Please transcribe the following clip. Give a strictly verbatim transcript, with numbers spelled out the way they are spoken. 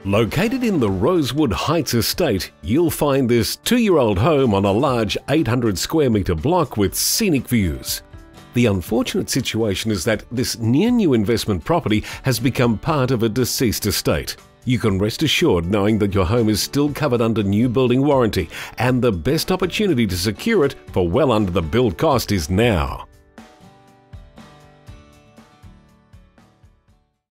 Located in the Rosewood Heights estate, you'll find this two-year-old home on a large eight hundred square metre block with scenic views. The unfortunate situation is that this near-new investment property has become part of a deceased estate. You can rest assured knowing that your home is still covered under new building warranty, and the best opportunity to secure it for well under the build cost is now.